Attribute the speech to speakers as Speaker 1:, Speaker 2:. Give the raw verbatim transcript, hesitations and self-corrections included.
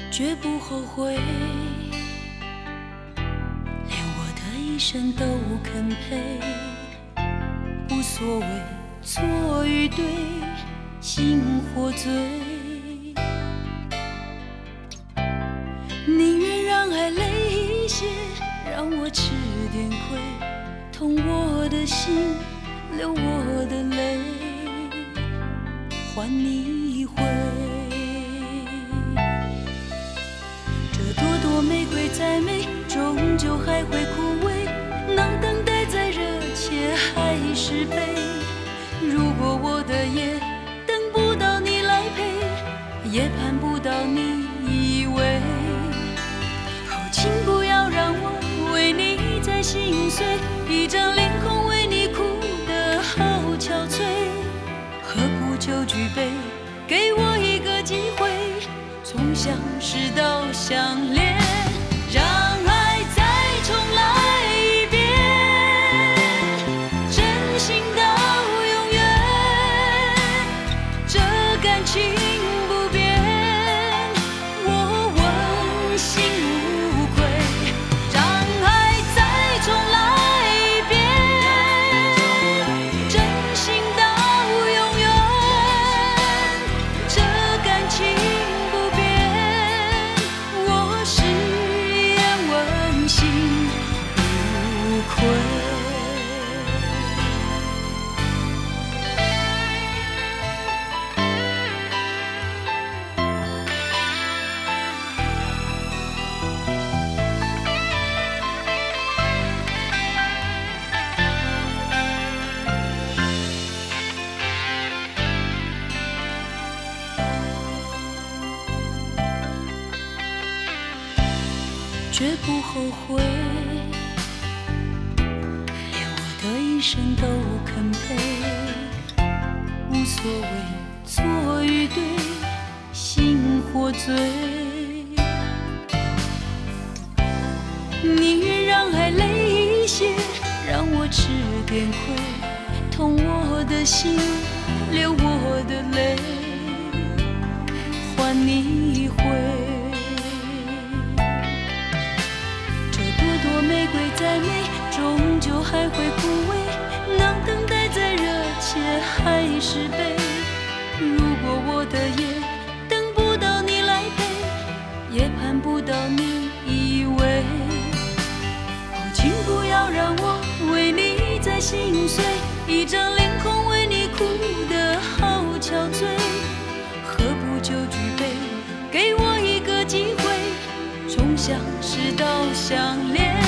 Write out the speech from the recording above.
Speaker 1: 绝不后悔，连我的一生都肯陪，无所谓错与对，醒或醉，宁愿让爱累一些，让我吃点亏，痛我的心，流我的泪，还你一回。这朵朵玫瑰再美，终究还会枯萎，能等待再热切还是悲。如果我的夜等不到你来陪，也盼不到你依偎，哦，请不要让我为你再心碎，一张脸孔为你哭得好憔悴，何不就举杯，给我一个机会，从相识到相恋，让爱再重来一遍，真心到永远，这感情不变，我问心无愧，让爱再重来一遍，真心到永远，这感情不变，我誓言问心无愧。绝不后悔，连我的一生都肯陪，无所谓错与对，醒或醉，宁愿让爱累一些，让我吃点亏，痛我的心，流我的泪，还你一回。玫瑰再美，终究还会枯萎，能等待再热切还是悲。如果我的夜等不到你来陪，也盼不到你依偎，哦，请不要让我为你再心碎，一张脸孔为你哭得好憔悴，何不就举杯，给我一个机会，从相识到相恋。